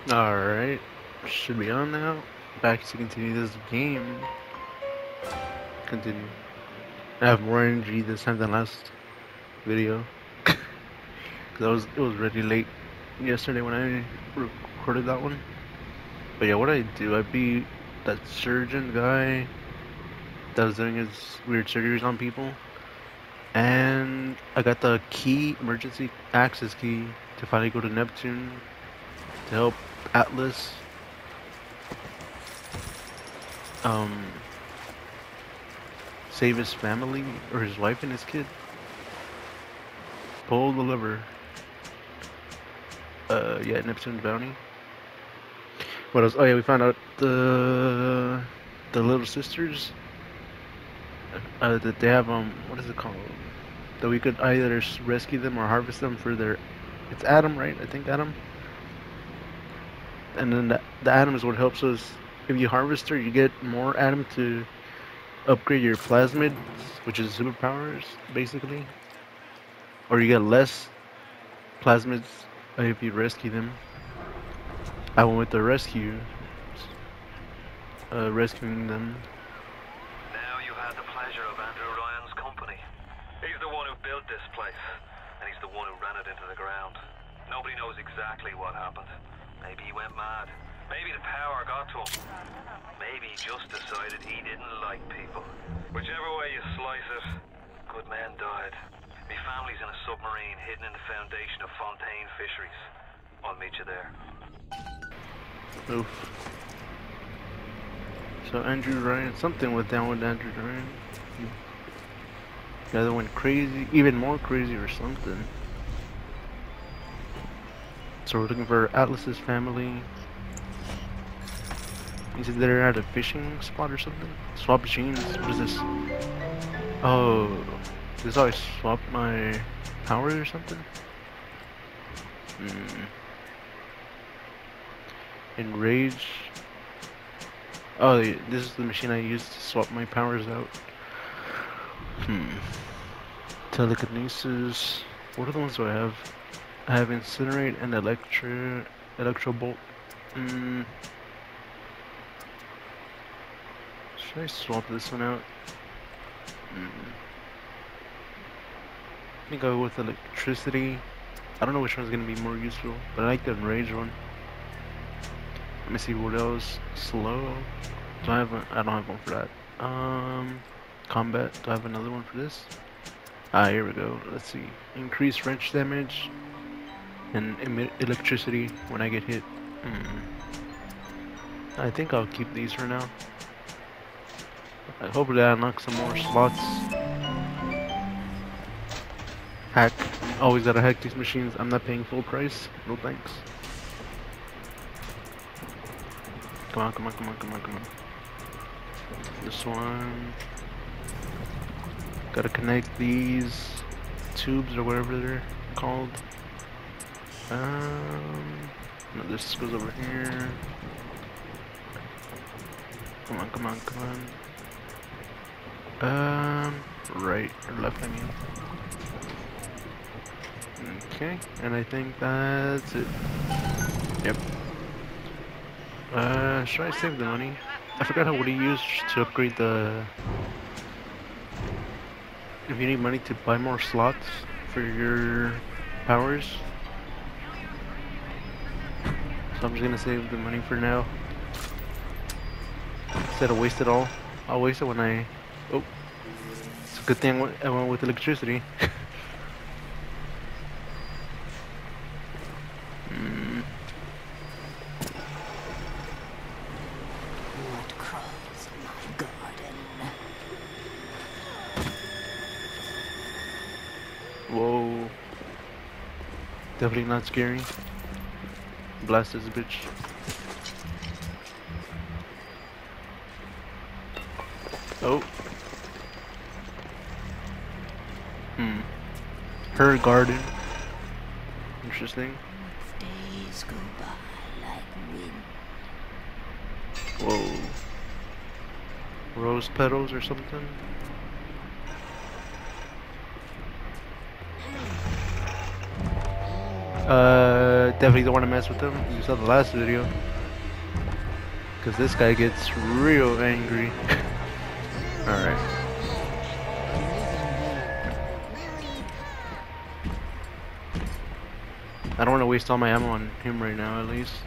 Alright, should be on now. Back to continue this game. Continue. I have more energy this time than last video. Cause it was really late yesterday when I recorded that one. But yeah, what I do, I beat that surgeon guy that was doing his weird surgeries on people. And I got the key, emergency access key, to finally go to Neptune to help Atlas um save his family or his wife and his kid. Pull the lever. Yeah, Neptune bounty. What else? Oh yeah, we found out the little sisters that they have what is it called? That we could either rescue them or harvest them for their. It's Adam, right? I think Adam. And then the Adam is what helps us. If you harvest her, you get more Adam to upgrade your plasmids, which is superpowers, basically. Or you get less plasmids if you rescue them. I went with the rescuing them. Now you had the pleasure of Andrew Ryan's company. He's the one who built this place, and he's the one who ran it into the ground. Nobody knows exactly what happened. Maybe he went mad. Maybe the power got to him. Maybe he just decided he didn't like people. Whichever way you slice it, good men died. My family's in a submarine hidden in the foundation of Fontaine Fisheries. I'll meet you there. Oof. So Andrew Ryan, something went down with Andrew Ryan. The other went crazy, even more crazy or something. So we're looking for Atlas's family. He said they're at a fishing spot or something. Swap machines. What is this? Oh, this is how I swap my powers or something? Enrage. Oh, this is the machine I used to swap my powers out. Telekinesis. What are the ones do I have? I have Incinerate and Electro Bolt. Should I swap this one out? I think I'll go with Electricity. I don't know which one's gonna be more useful, but I like the Enrage one. Let me see what else. Slow. I don't have one for that. Combat. Do I have another one for this? Ah, here we go. Let's see. Increase wrench damage and emit electricity when I get hit. I think I'll keep these for now. Hopefully I unlock some more slots. Hack. Always gotta hack these machines. I'm not paying full price. No thanks. Come on, come on, come on, come on, come on. This one. Gotta connect these tubes or whatever they're called. No, this goes over here. Come on, come on, come on. Right or left, I mean. Okay, and I think that's it. Yep. Should I save the money? I forgot what you use to upgrade the... If you need money to buy more slots for your powers. So I'm just gonna save the money for now. Instead of waste it all. I'll waste it when I... Oh. It's a good thing I went with electricity. Whoa. Definitely not scary. Blast this bitch. Oh. Her garden. Interesting. Days go by like wind. Whoa. Rose petals or something? Definitely don't want to mess with him. You saw the last video. Because this guy gets real angry. Alright. I don't want to waste all my ammo on him right now, at least.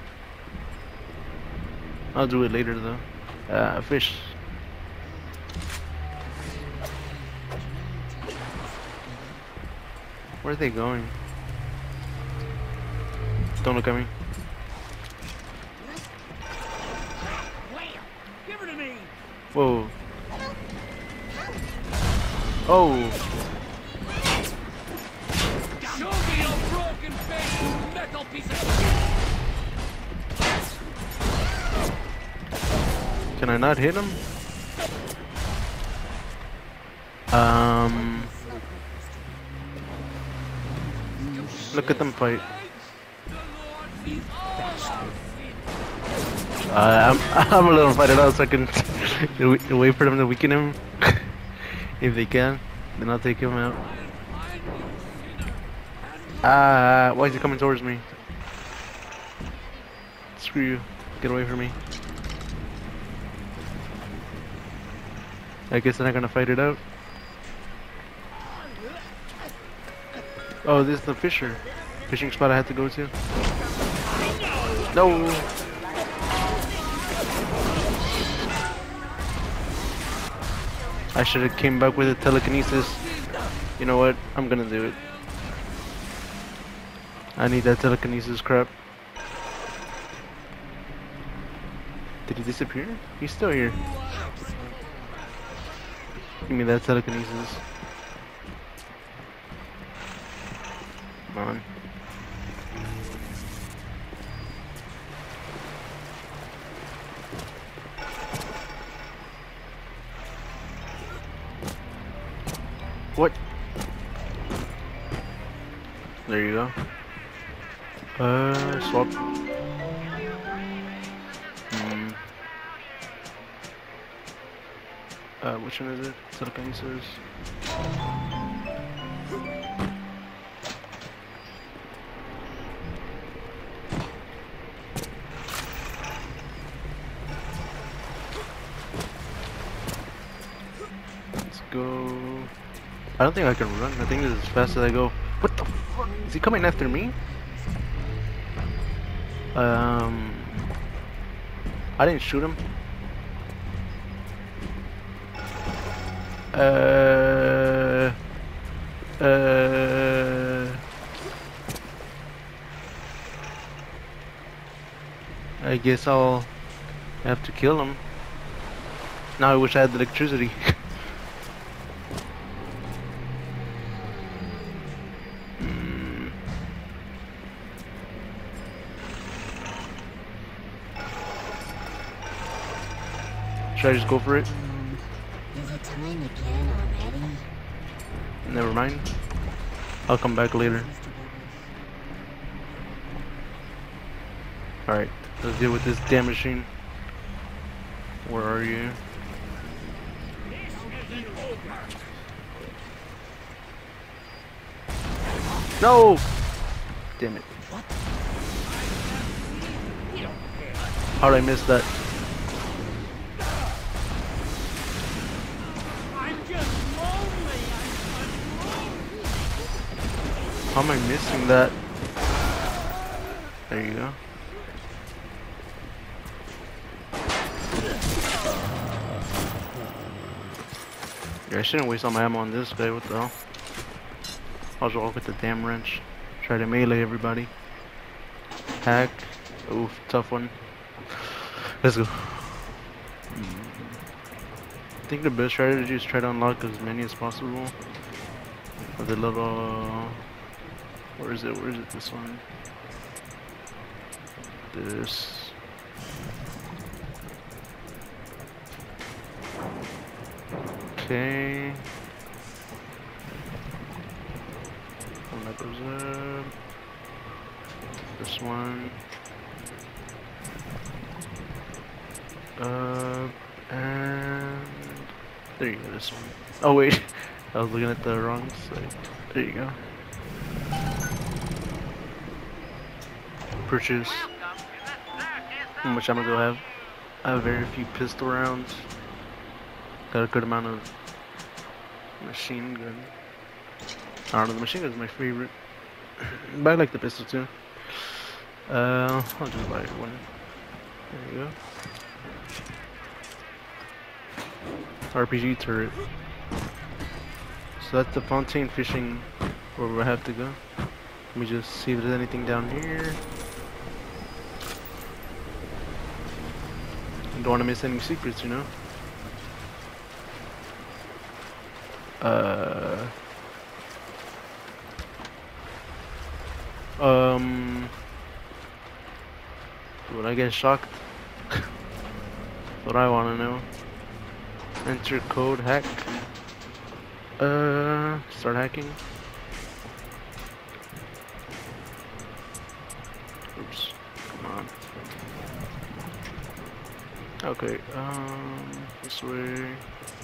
I'll do it later, though. Fish. Where are they going? Don't look at me. Give her to me. Whoa. Oh. Show me your broken face, you metal piece of. Can I not hit him? Look at them fight. I'm gonna let them fight it out so I can wait for them to weaken him. If they can, then I'll take him out. Why is he coming towards me? Screw you. Get away from me. I guess they're not gonna fight it out. Oh, this is the fishing spot I had to go to. No. I should have came back with a telekinesis. You know what? I'm gonna do it. I need that telekinesis crap. Did he disappear? He's still here. Give me that telekinesis. Come on. What? There you go. Swap. Which one is it? Telekinesis. Let's go. I don't think I can run. I think this is as fast as I go. What the fuck? Is he coming after me? I didn't shoot him. I guess I'll have to kill him. Now I wish I had the electricity. Should I just go for it? Is it time again already? Never mind. I'll come back later. Alright, let's deal with this damn machine. Where are you? No! Damn it. How did I miss that? How am I missing that? There you go. Yeah, I shouldn't waste all my ammo on this guy, what the hell? I'll just walk with the damn wrench. Try to melee everybody. Hack. Oof, tough one. Let's go. I think the best strategy is try to unlock as many as possible. With the little... Where is it? Where is it? This one. This. Okay. One that goes up. This one. And there you go. This one. Oh wait, I was looking at the wrong side. There you go. purchase how much ammo do I have? I have very few pistol rounds. Got a good amount of machine gun. I don't know, the machine gun is my favorite. But I like the pistol too. I'll just buy one. There you go. RPG turret. So that's the Fontaine fishing where we have to go. Let me just see if there's anything down here. Don't want to miss any secrets, you know. Would I get shocked? What I want to know. Enter code hack. Start hacking. Oops. Come on. Okay. This way.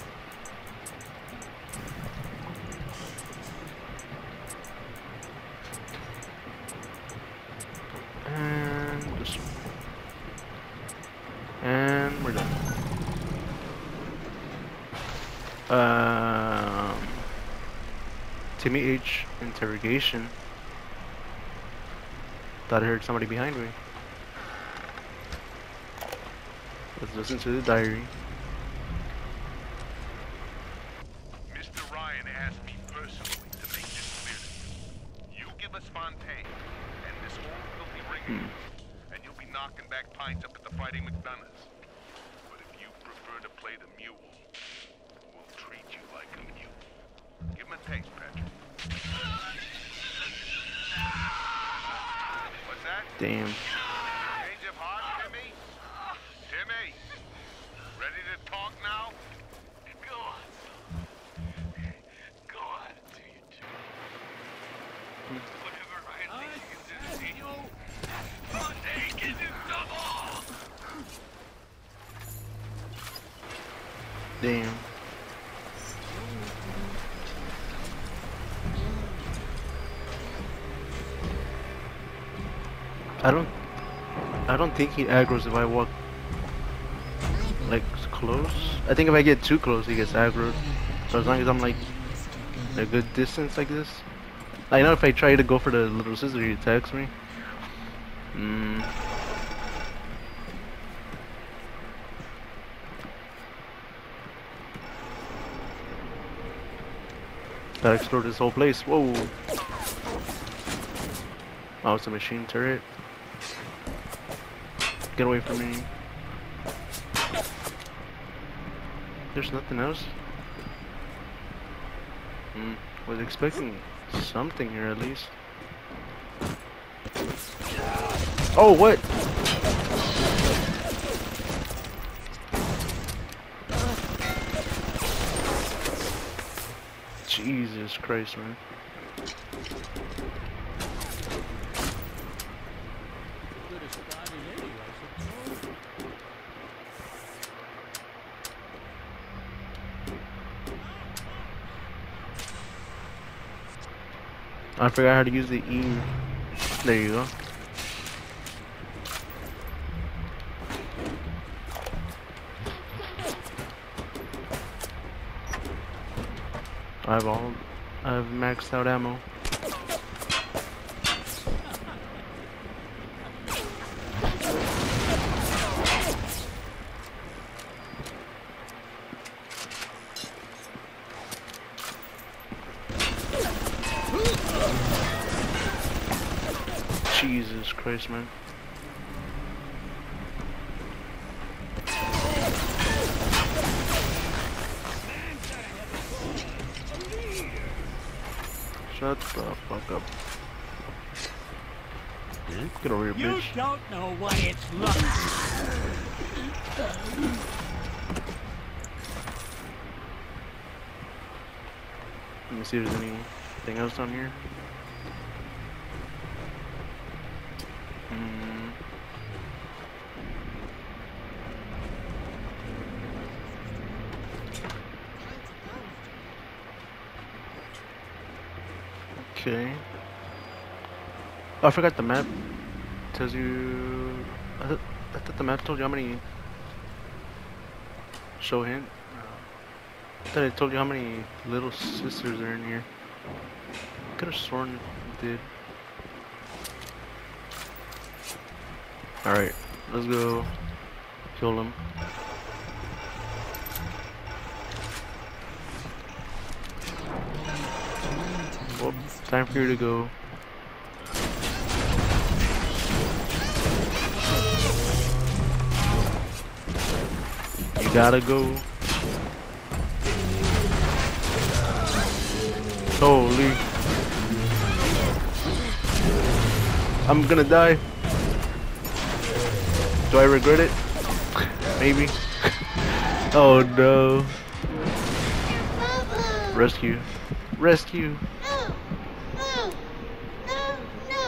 And this one. And we're done. Timmy H. Interrogation. Thought I heard somebody behind me. Let's listen to the diary. Mr. Ryan asked me personally to make this clear to you. You give us Fontaine and this whole filthy ring, and you'll be knocking back pints up at the Fighting McDonough's. But if you prefer to play the mule, we'll treat you like a mule. Give him a taste, Patrick. What's that? Damn. Change of heart, Timmy? Timmy? Ready to talk now? Go on. Go on. Do you do? Whatever Ryan thinks he can do to you, Fontaine can do double! Damn. I don't think he aggroes if I walk like close. I think if I get too close he gets aggroed. So as long as I'm like a good distance like this. I know if I try to go for the little scissor he attacks me. Gotta explore this whole place. Whoa. Oh, it's a machine turret. Get away from me. There's nothing else. Was expecting something here at least. Oh, what? Jesus Christ, man. I forgot how to use the E. There you go. I have maxed out ammo. Jesus Christ, man. Shut the fuck up. Get over here, bitch. You don't know what it's like. Let me see if there's anything else on here. Okay. Oh, I forgot the map tells you. I thought the map told you how many. Show hint. I thought it told you how many little sisters are in here. Could have sworn it did. Alright, let's go kill him. Well, time for you to go. You gotta go. Holy. I'm gonna die. Do I regret it? Maybe. Oh no. Rescue. Rescue. No! No! No!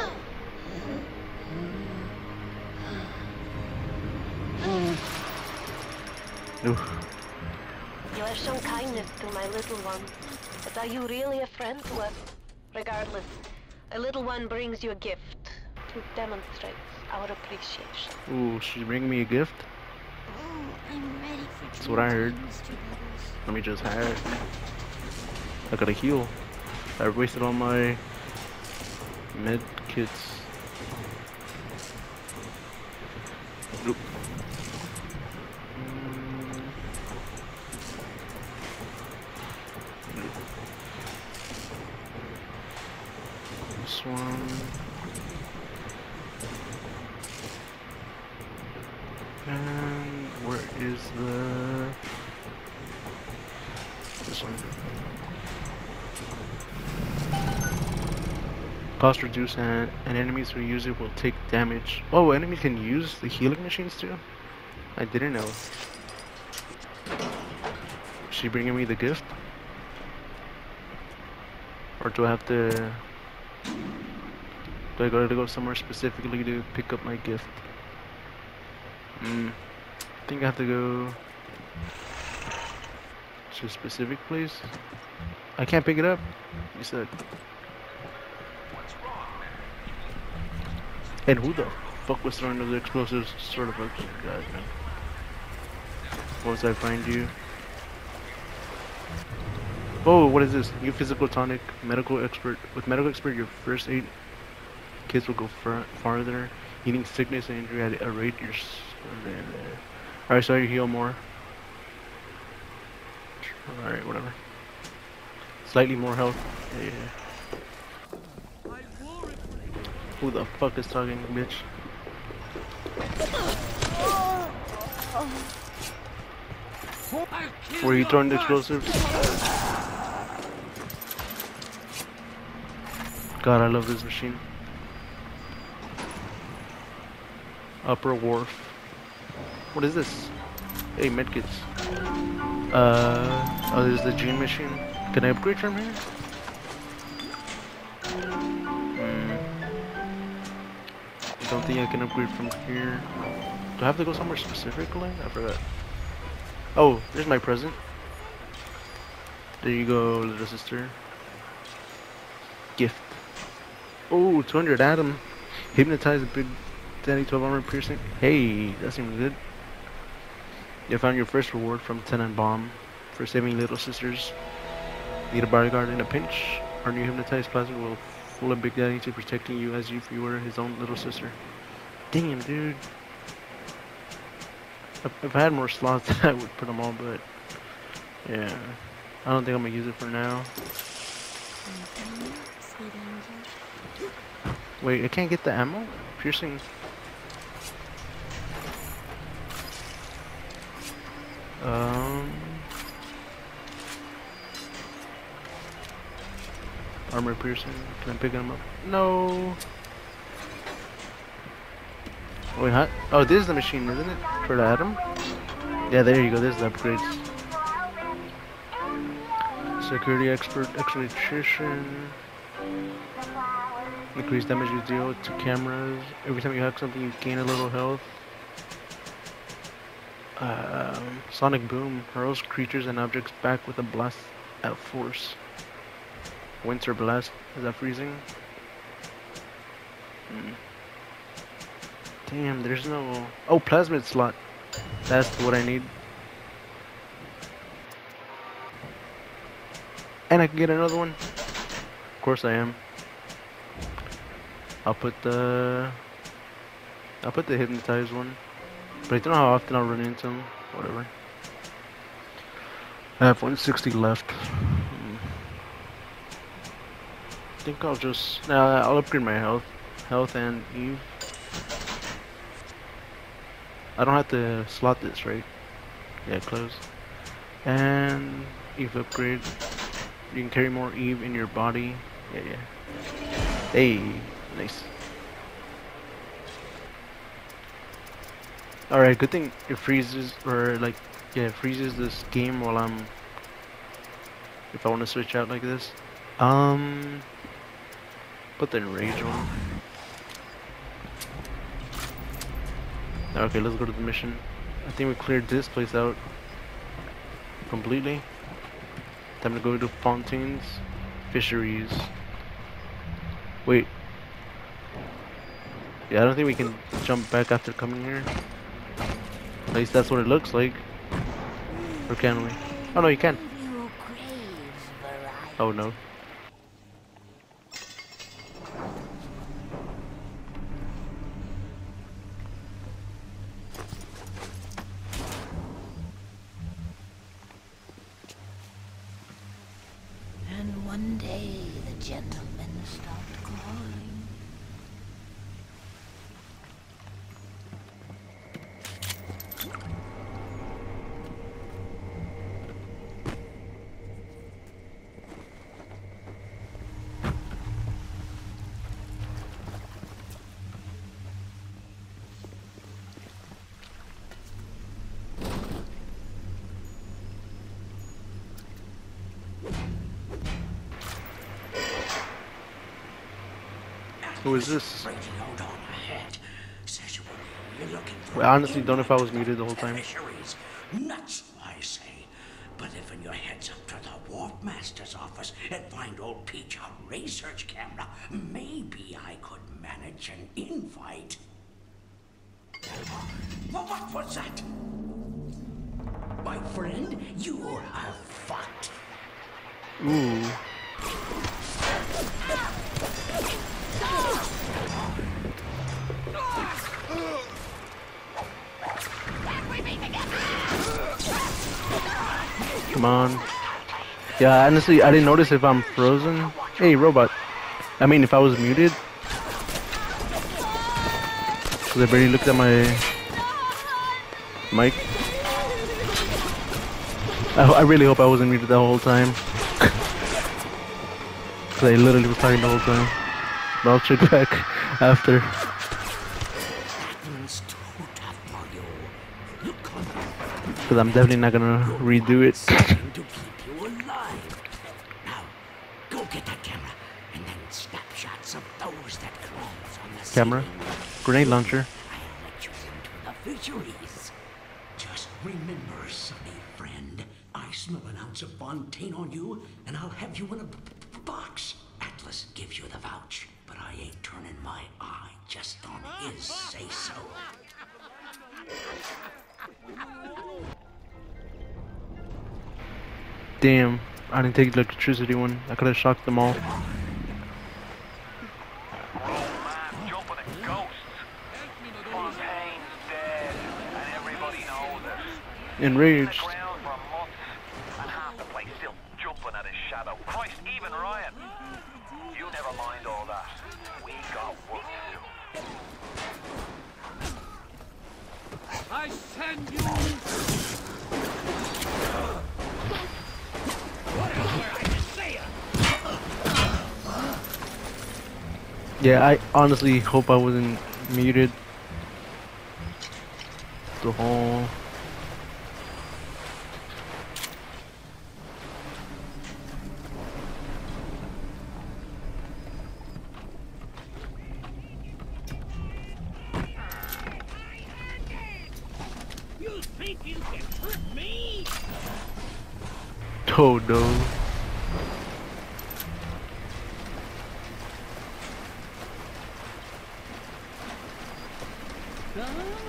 No! Oof. You have shown kindness to my little one, but are you really a friend to us? Regardless, a little one brings you a gift to demonstrate our appreciation. Ooh, she's bringing me a gift? Oh, I'm ready for That's what I heard. Mr. Bubbles. Let me just have it. I gotta heal. I wasted all my med kits. Nope. This one. And where is the... This one. Cost reduce and enemies who use it will take damage. Oh, enemies can use the healing machines too? I didn't know. Is she bringing me the gift? Or do I have to... Do I gotta go somewhere specifically to pick up my gift? I think I have to go to a specific place. I can't pick it up, you said. And who the fuck was throwing those explosives? Sort of like, God, man. Once I find you. Oh, what is this? New physical tonic, medical expert. With medical expert, your first aid kits will go farther. Healing sickness and injury at a rate you're... Alright, so you heal more. Alright, whatever. Slightly more health. Yeah. Who the fuck is talking, bitch? Were you throwing the explosives? God, I love this machine. Upper Wharf. What is this? Hey, medkits. Oh, this is the gene machine. Can I upgrade from here? Don't think I can upgrade from here. Do I have to go somewhere specifically? I forgot. Oh, there's my present. There you go, little sister. Gift. Oh, 200 Adam. Hypnotize Big Daddy 12 armor piercing. Hey, that seems good. You found your first reward from Tenenbaum for saving little sisters. Need a bodyguard in a pinch? Our new hypnotized plasma will fool a Big Daddy to protecting you as if you were his own little sister. Damn, dude. If I had more slots, I would put them all, but yeah, I don't think I'm gonna use it for now. Wait, I can't get the ammo? Piercing. Armor piercing. Can I pick them up? No. Wait, huh? Oh, this is the machine, isn't it? For the Atom? Yeah, there you go. There's the upgrades. Security expert, execution. Increase damage you deal to cameras. Every time you hack something, you gain a little health. Sonic Boom hurls creatures and objects back with a blast at force. Winter Blast. Is that freezing? Damn, there's no... Oh, plasmid slot. That's what I need. And I can get another one. Of course I am. I'll put the hypnotized one. But I don't know how often I'll run into them. Whatever. I have 160 left. I think I'll just... Nah, I'll upgrade my health. Health and Eve. I don't have to slot this, right? Yeah, close. And Eve upgrade. You can carry more Eve in your body. Yeah, yeah. Hey, nice. Alright, good thing it freezes, or like, yeah, it freezes this game while I'm... If I want to switch out like this. Put the enrage on. Okay, let's go to the mission. I think we cleared this place out completely. Time to go to Fontaine's Fisheries. Wait. Yeah, I don't think we can jump back after coming here. At least that's what it looks like. Or can we? Oh no, you can. Oh no. And one day the gentleman stopped calling. Who is this? Well, I honestly don't know if I was muted the whole time. Nuts, I say. But if in your heads up to the Wharf Master's office and find old Peach a research camera, maybe I could manage an invite. What was that? My friend, you are fucked. Ooh. Come on. Yeah, honestly, I didn't notice if I'm frozen. Hey, robot. I mean, if I was muted. Because I barely looked at my mic. I really hope I wasn't muted the whole time. Because I literally was talking the whole time. But I'll check back after. Because I'm definitely not gonna redo it. To keep you alive. Now, go get that camera and then snapshots of those that crawls on the Camera? ceiling. Grenade launcher. I'll let you into the fisheries. Just remember, sonny friend, I smell an ounce of Fontaine on you, and I'll have you in a box. Atlas gives you the vouch, but I ain't turning my eye just on his say-so. Damn, I didn't take the electricity one. I could have shocked them all. Jumping at ghosts. Fontaine's dead, and everybody knows it. Enraged. Ground for months, and half the place still jumping at his shadow. Christ, even Ryan. You never mind all that. We got work to do. I send you. Yeah, I honestly hope I wasn't muted. The whole... You think you can trick me? Todo.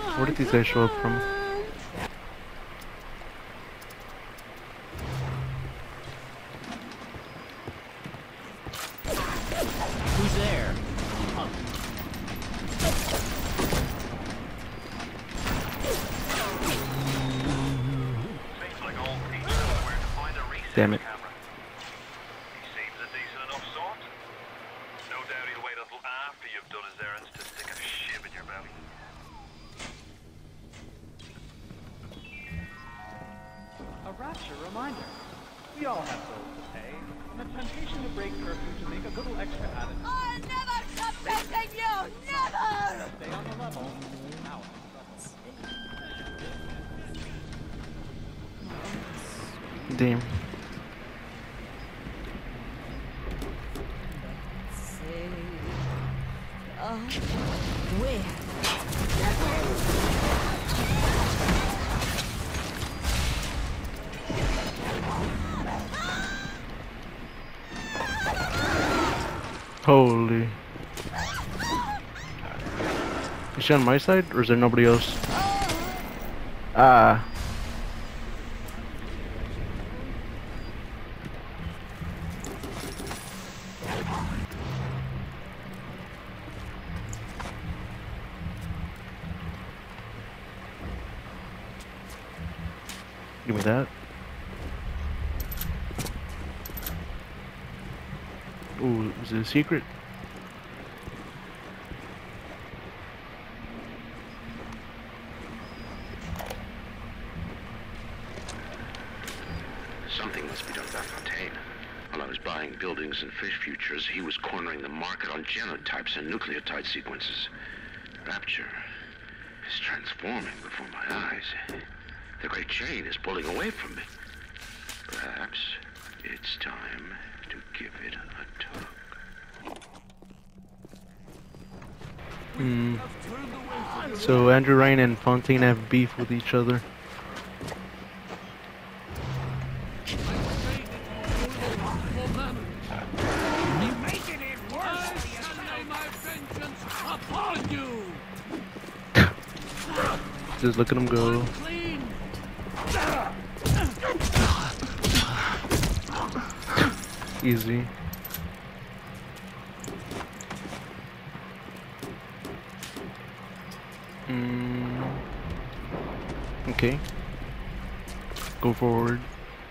Where did these guys show up from? Who's there? Seems like all Pete knows where to find a reset Damn it. camera. He seems a decent enough sort. No doubt he'll wait until after you've done his errands to stick a shiv in your belly. A rapture reminder. We all have bills to pay, and the temptation to break curfew to make a little extra added. I'll never stop missing you! Never! Stay on the level. Now. Damn. Where? Holy. Is she on my side or is there nobody else? Ah. Give me that. Ooh, is it a secret? Something must be done about Fontaine. While I was buying buildings and fish futures, he was cornering the market on genotypes and nucleotide sequences. Rapture is transforming before my eyes. The Great Chain is pulling away from me. Perhaps it's time to give it a tug. Hmm. So Andrew Ryan and Fontaine have beef with each other. Making it worse! I shall lay my vengeance upon you! Just look at him go. Clean! Easy. Okay. Go forward.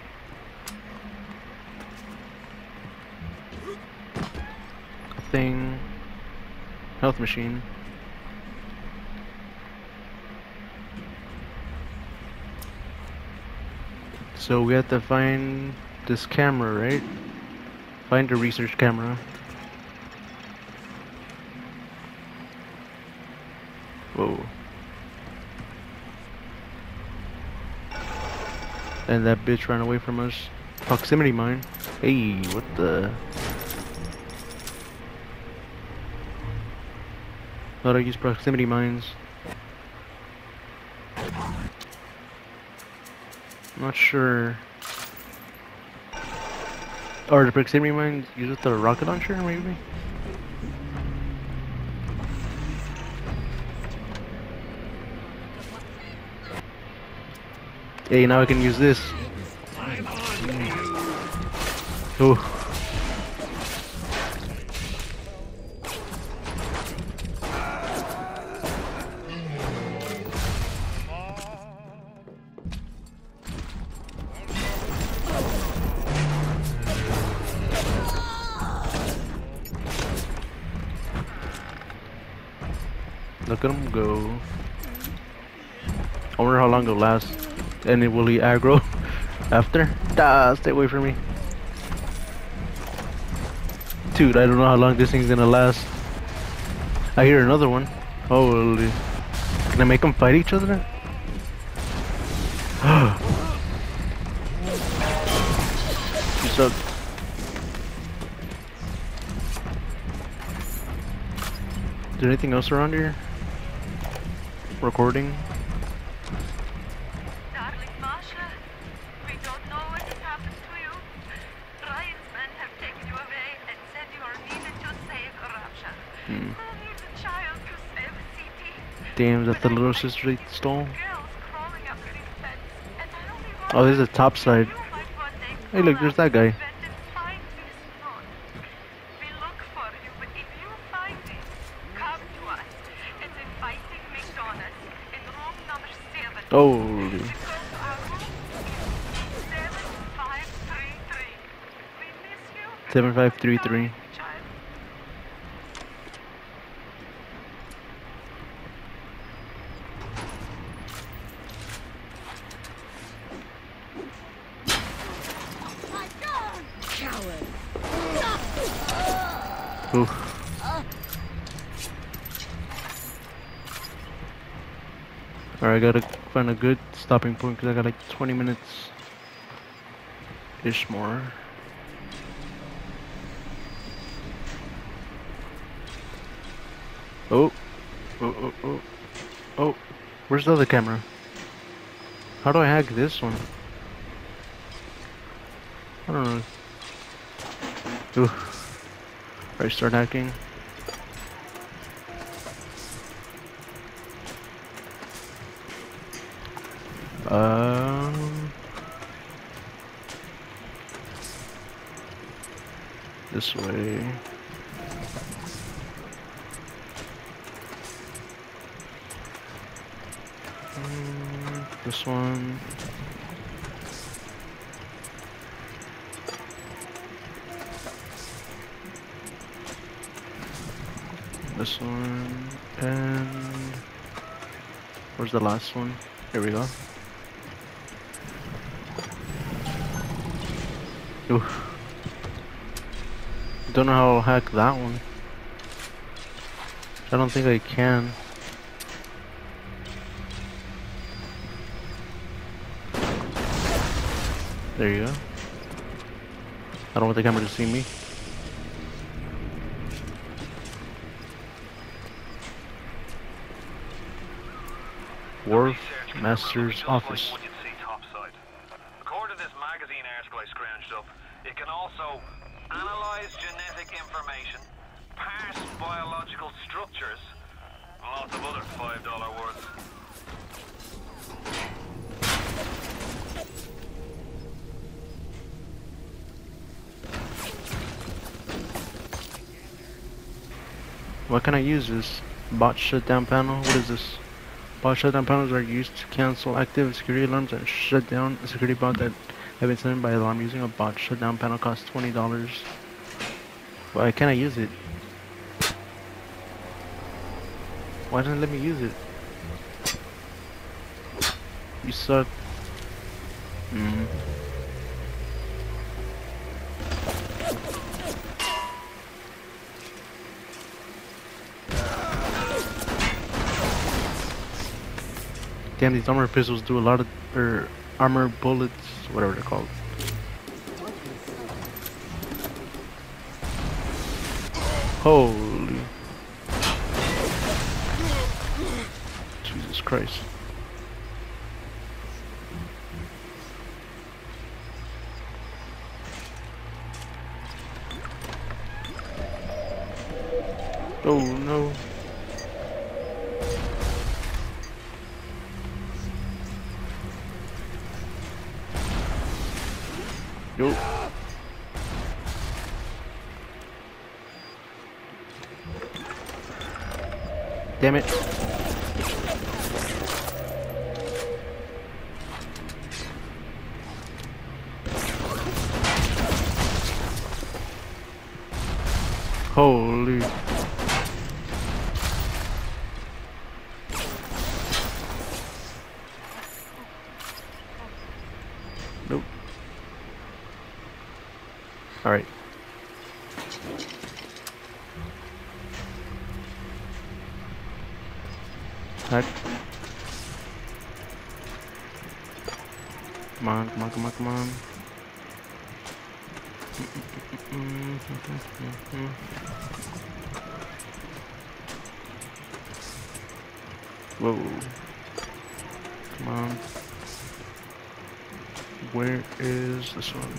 Thing. Health machine. So we have to find this camera, right? Find the research camera. Whoa. And that bitch ran away from us. Proximity mine. Hey, what the? Thought I used proximity mines. I'm not sure. Or the proximity mines use with the rocket launcher, maybe? Hey, now I can use this. Oh. Look at him go. I wonder how long it'll last. And will he aggro after? Stay away from me. Dude, I don't know how long this thing's gonna last. I hear another one. Holy. Can I make them fight each other? You suck. Is there anything else around here? Recording? Darling Masha, we don't know what has happened to you. Ryan's men have taken you away and said you are needed to save Rapture. Only the child to save the city. Damn, is that the little sister they stole? Oh, this is the top side. Hey, look, there's that guy. Oh. 7533. Oof. Alright, I gotta find a good stopping point because I got like 20 minutes ish more. Oh. Oh. Where's the other camera? How do I hack this one? I don't know. Ooh. Alright, start hacking. This way. This one. This one. And where's the last one? Here we go. Ooh. Don't know how I'll hack that one. I don't think I can. There you go. I don't want the camera to see me. Wharf Master's office. According to this magazine article I scrounged up, it can also analyze genetic information, parse biological structures, and lots of other $5 words. What can I use this? Bot shutdown panel? What is this? Bot shutdown panels are used to cancel active security alarms and shut down a security bot that have been sent by alarm. Using a bot shutdown panel costs $20. Why can't I use it? Why didn't it let me use it? You suck. Damn, these armor pistols do a lot of, armor bullets, whatever they're called. Holy. Jesus Christ. Oh no. Yo. Damn it. Holy. Nope. All right. Hack. Come on, come on, come on, come on. Whoa. Come on. Where is this one?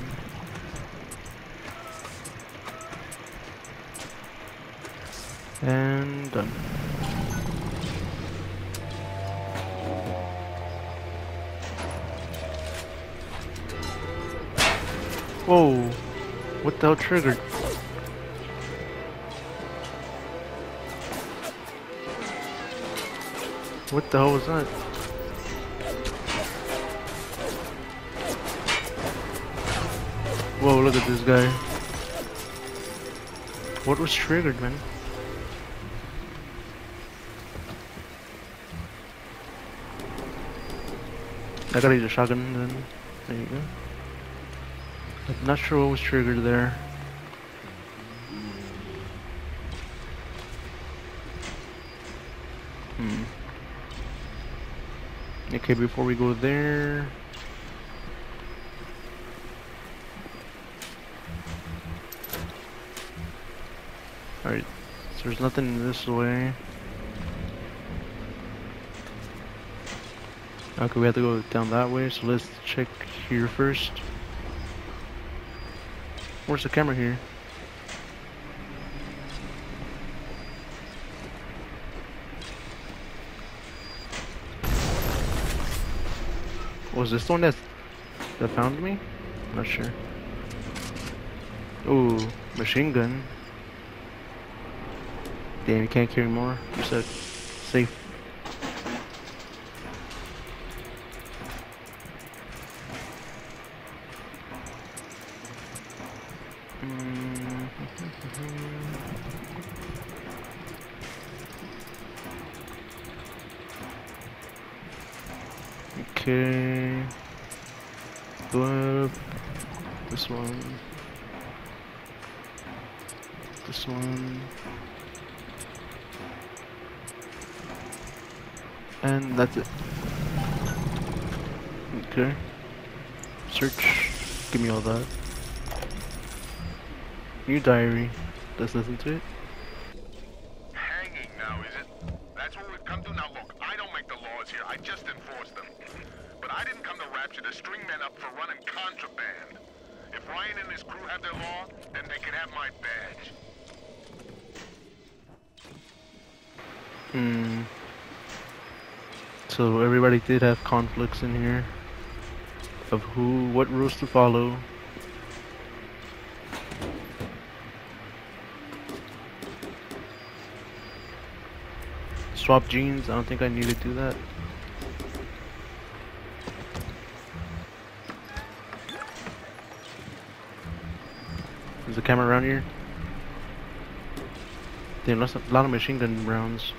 And done. Whoa! What the hell triggered? What the hell was that? Whoa, look at this guy. What was triggered, man? I gotta use a shotgun then. There you go. I'm not sure what was triggered there. Okay, before we go there... Alright, so there's nothing this way. Okay, we have to go down that way, so let's check here first. Where's the camera here? Was this the one that found me? I'm not sure. Ooh, machine gun. Damn, you can't carry more. You said safe. Okay. Go up. This one. This one. And that's it. Okay. Search. Give me all that. New diary. Let's listen to it. Hanging now, is it? That's what we've come to? Now look, I don't make the laws here, I just enforce them. But I didn't come to Rapture to string men up for running contraband. If Ryan and his crew have their law, then they can have my badge. So everybody did have conflicts in here of what rules to follow. Swap jeans, I don't think I need to do that. There's a camera around here. Damn, that's a lot of machine gun rounds.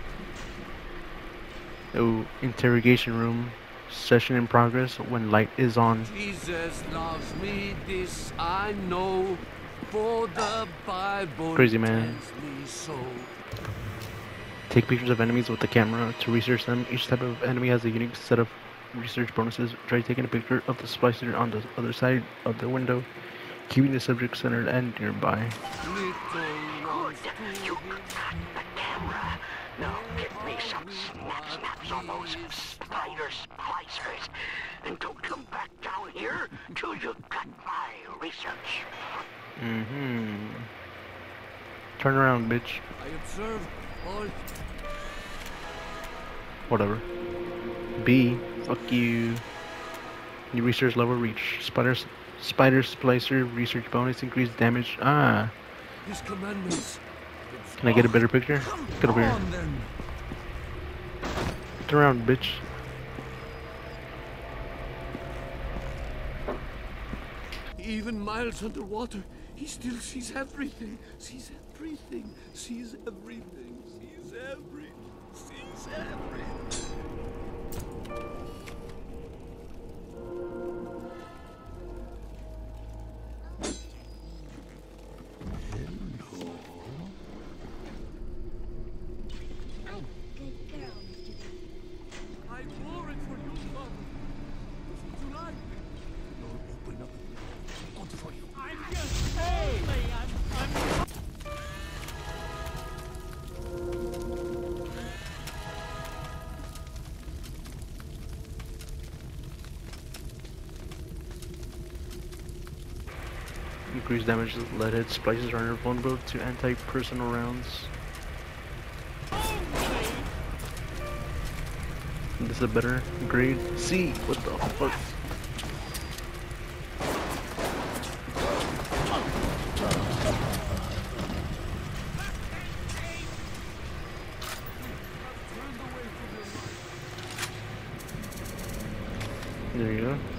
Oh, interrogation room. Session in progress when light is on. Jesus loves me, this I know, for the Bible Crazy man. tells me so. Take pictures of enemies with the camera to research them. Each type of enemy has a unique set of research bonuses. Try taking a picture of the splicer on the other side of the window, keeping the subject centered and nearby. Good. You got the camera. Now get me some snaps on those spider splicers. And don't come back down here till you got my research. Turn around, bitch. I observed all. Whatever. B. Fuck you. New research level reach. Spider splicer research bonus increased damage. Ah. His commandments. Can I get a better picture? Get over here. Turn around, bitch. Even miles underwater, he still sees everything. Sees everything. Sees everything. Sees everything. Sees everything. I wore it for you, Father. Would you like? Lord, open up. Good for you. I'm just I'm Increased damage to leadhead. Splices are vulnerable to anti-personnel rounds. This is a better grade. C. What the fuck? There you go.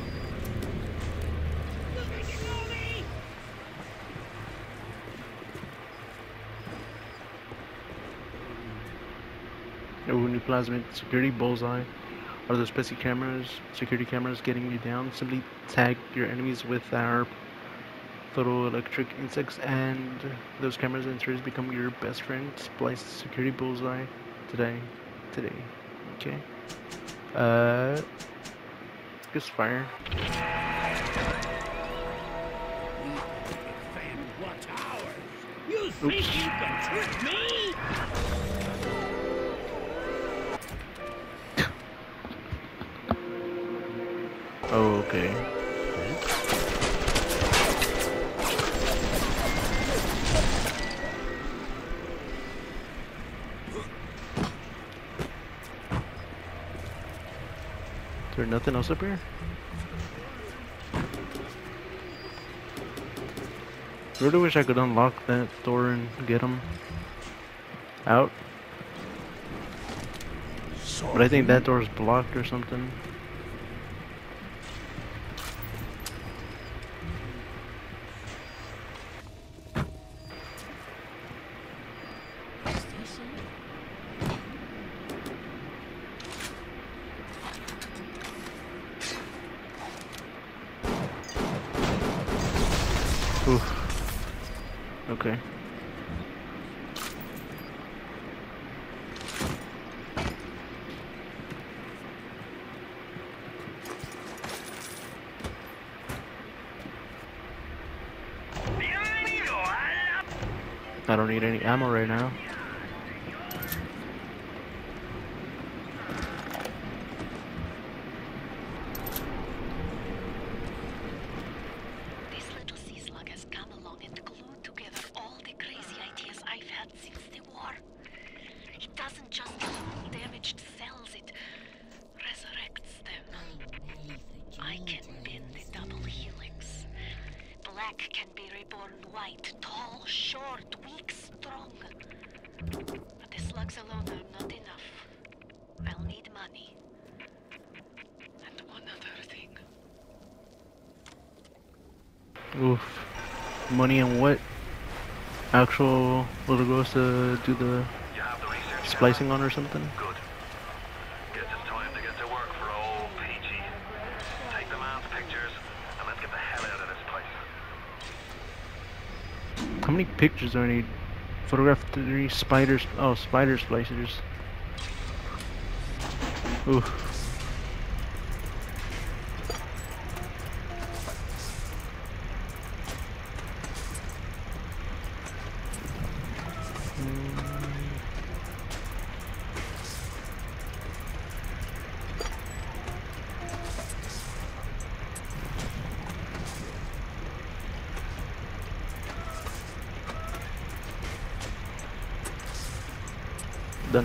Oh, new plasmid security bullseye. Are those pesky cameras, security cameras getting you down? Simply tag your enemies with our photoelectric insects and those cameras and sensors become your best friend. Splice security bullseye today. Okay. Just fire. You think you can trick me? Oh, okay. Is there nothing else up here? I really wish I could unlock that door and get him out. But I think that door's blocked or something. Oof. Okay. I don't need any ammo right now. This little sea slug has come along and glued together all the crazy ideas I've had since the war. It doesn't just heal damaged cells, it resurrects them. I can bend the double helix. Black can be reborn white, tall, short, weak, strong. But the slugs alone are not enough. I'll need money. And one other thing. Oof. Money and what? Actual little girls to do the splicing on or something? Good. Guess it's time to get to work for old Peachy. Take the man's pictures and let's get the hell out of this place. How many pictures do I need? Photograph 3 spiders. Oh, spider splicers. Oof. Done.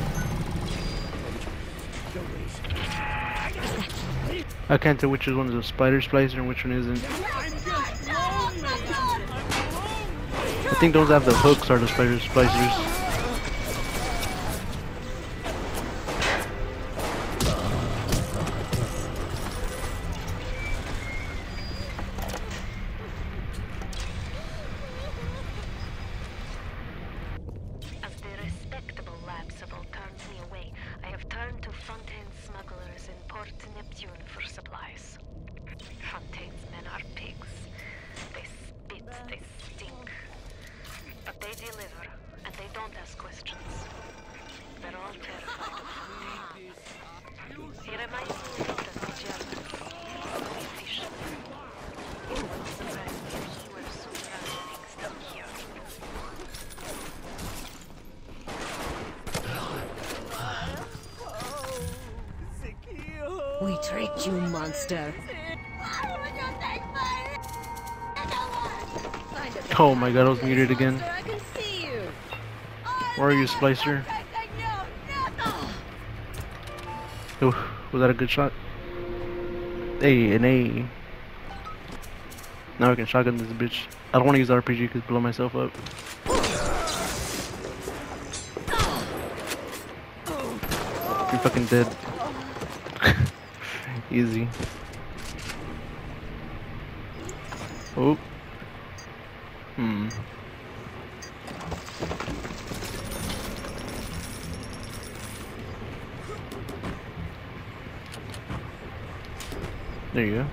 I can't tell which one is a spider splicer and which one isn't. I think those have the hooks are the spider splicers. As the respectable lab civil turns me away, I have turned to Fontaine's smugglers in Port Neptune for supplies. Fontaine's men are pigs. They spit, they stink. But they deliver, and they don't ask questions. They're all terrified of Fontaine. He reminds me of the Germans, the fishermen. It wouldn't surprise me if he were soon running things down here. We tricked you, monster. Oh my god, I was muted again. I can see you. Where are you, Splicer? Ooh, was that a good shot? Hey, an A. Now I can shotgun this bitch. I don't want to use RPG because blow myself up. You're fucking dead. Easy. Oh. Hmm. There you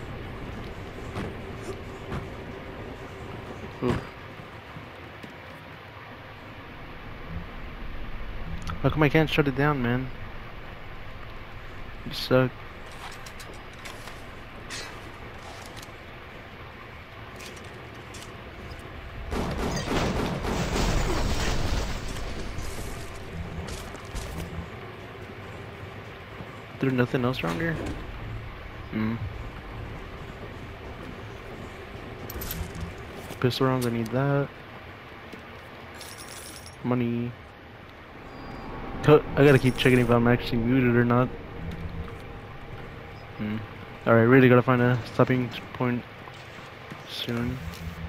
go. Oof. How come I can't shut it down, man? You suck. There's nothing else around here? Hmm. Pistol rounds, I need that. Money. I gotta keep checking if I'm actually muted or not. Alright, really gotta find a stopping point soon.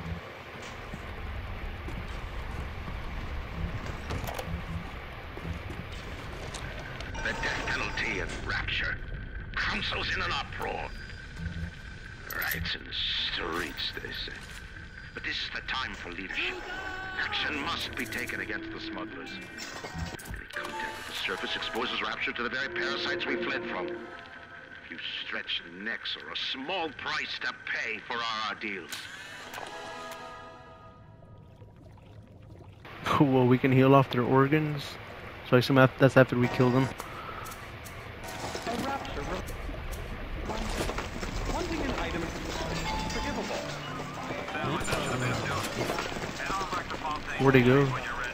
The death penalty and rapture. Council's in an uproar. Riots in the streets, they say. But this is the time for leadership. Action must be taken against the smugglers. Any contact with the surface exposes rapture to the very parasites we fled from. A few stretched necks or a small price to pay for our deals. Well, we can heal off their organs. So I assume that's after we kill them. Wanting an item is forgivable. Where'd he go?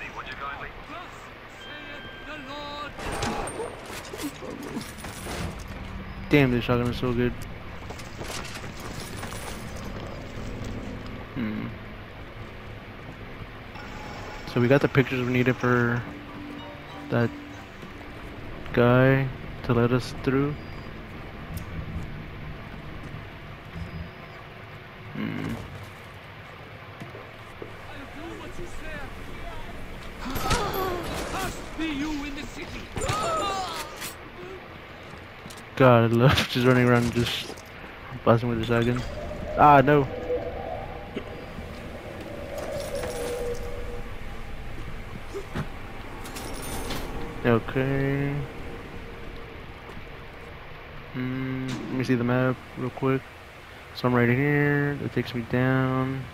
Damn, this shotgun is so good. So we got the pictures we needed for that guy to let us through. God, I love just running around and just blasting with the shotgun. Ah, no. Okay. Let me see the map real quick. So I'm right here. That takes me down.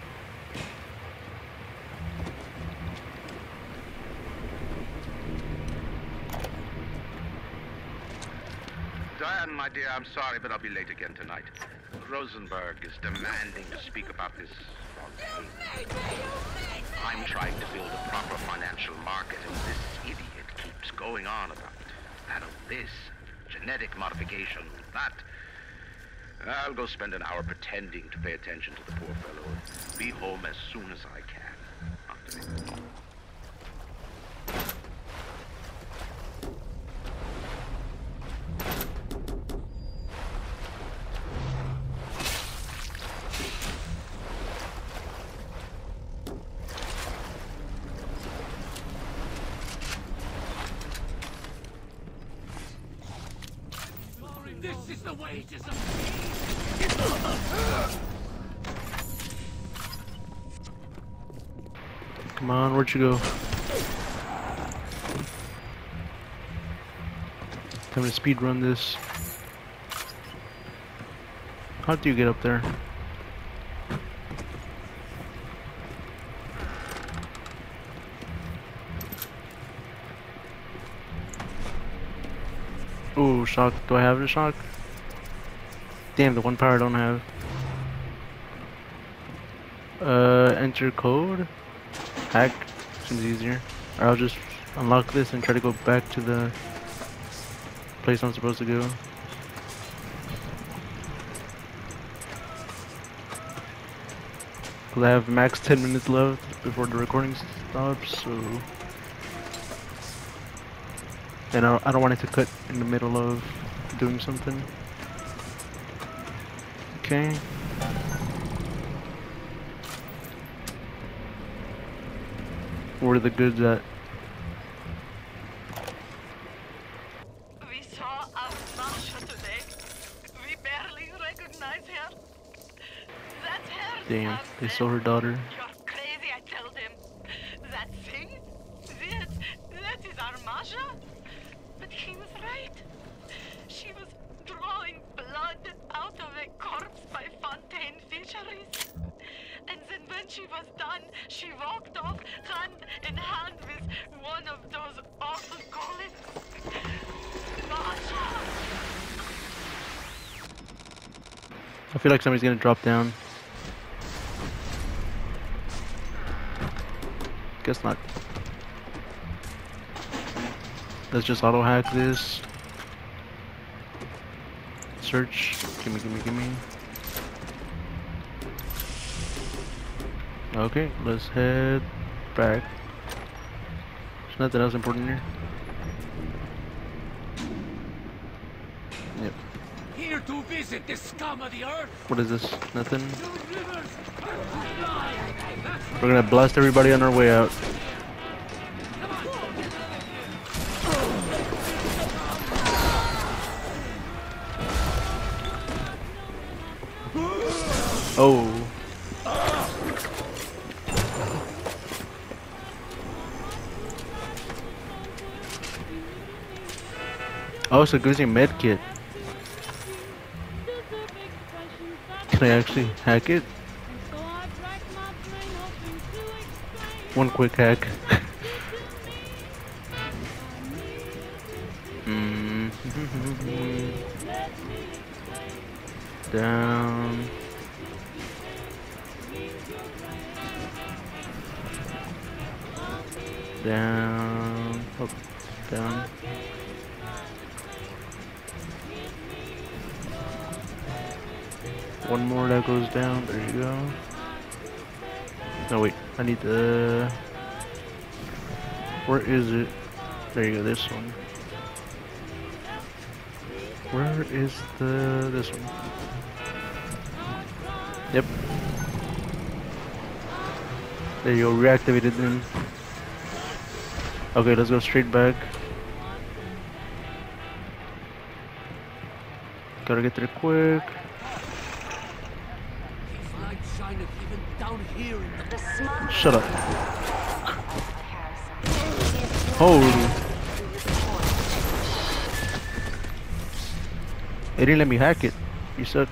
Diane, my dear, I'm sorry, but I'll be late again tonight. Rosenberg is demanding to speak about this. I'm trying to build a proper financial market, and this idiot keeps going on about nano this, genetic modification, that. I'll go spend an hour pretending to pay attention to the poor fellow and be home as soon as I can. This is the way to succeed. Come on, where'd you go? Time to speed run this. How do you get up there? Ooh, shock. Do I have the shock? Damn, the one power I don't have. Enter code? Hack? Seems easier. Or I'll just unlock this and try to go back to the place I'm supposed to go. Cause I have max 10 minutes left before the recording stops, so... And I don't want it to cut in the middle of doing something. Okay. Where are the goods at? We saw our Marsha today. We barely recognize her. That's her. Damn, they stole her daughter. You're crazy, I told him. That thing? That is our Masha? But he was right. She was drawing blood out of a corpse by Fontaine Fisheries. And then when she was done, she walked off hand in hand with one of those awful golems. Masha! I feel like somebody's gonna drop down. Guess not. Let's just auto hack this. Search. Gimme. Okay, let's head back. There's nothing else important here. Yep. Here to visit the scum of the earth. What is this? Nothing. We're gonna blast everybody on our way out. Oh. Oh, so it gives you a med kit. Can I actually hack it? One quick hack. Down. Down. Up. Down. One more that goes down. There you go. No, wait. I need the... Where is it? There you go. This one. Where is this one? Yep. There you go. Reactivated them. Okay, let's go straight back. Gotta get there quick. Shut up. Holy. They didn't let me hack it. You suck.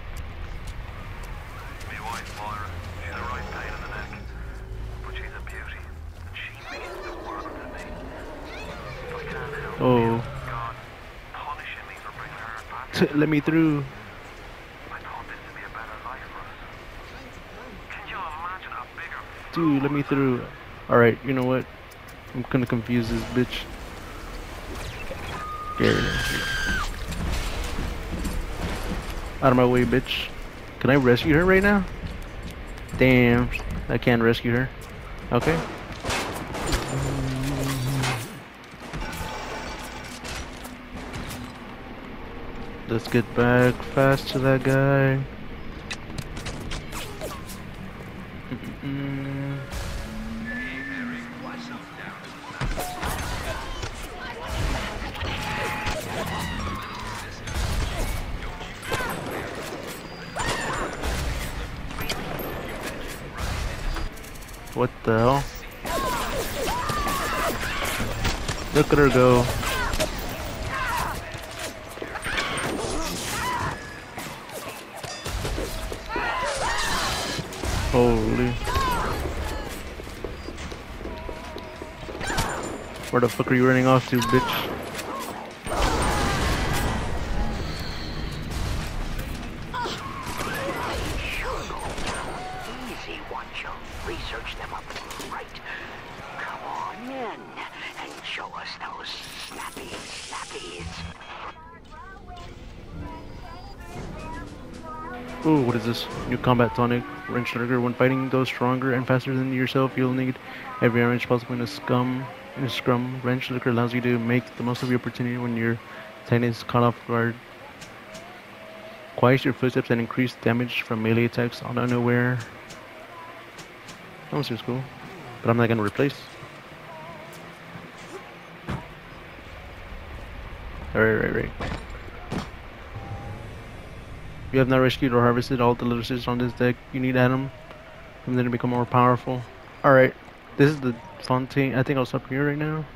My wife, Moira, she's a right pain in the neck. But she's a beauty. And she means the world to me. If I can't help Oh. God punishing me for bringing her back. Let me through. I thought this would be a better life for us. Can you imagine a bigger... Dude, let me through. Alright, you know what? I'm gonna confuse this bitch. There. Out of my way, bitch. Can I rescue her right now? Damn, I can't rescue her. Okay. Let's get back fast to that guy. What the hell? Look at her go. Holy. Where the fuck are you running off to, bitch? Easy, watch you. Research them up right. Come on in and show us those snappies. Ooh, what is this? New combat tonic. Wrench trigger. When fighting those stronger and faster than yourself, you'll need every wrench possible in a scrum. Wrench trigger allows you to make the most of your opportunity when your tank is caught off guard. Quiet your footsteps and increase damage from melee attacks on unaware. That was just cool. But I'm not gonna replace. Right. you have not rescued or harvested all the little sisters on this deck, you need Adam from them to become more powerful. Alright, this is the Fontaine. I think I'll stop here right now.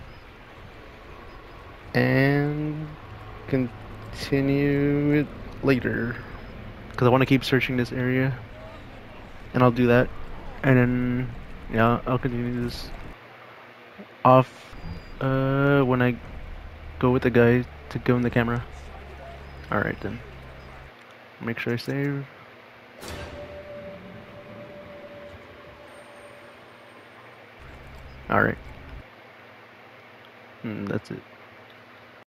And continue it later. Because I want to keep searching this area. And I'll do that. And then, yeah, I'll continue this off when I go with the guy to give him the camera. Alright then. Make sure I save. Alright. That's it.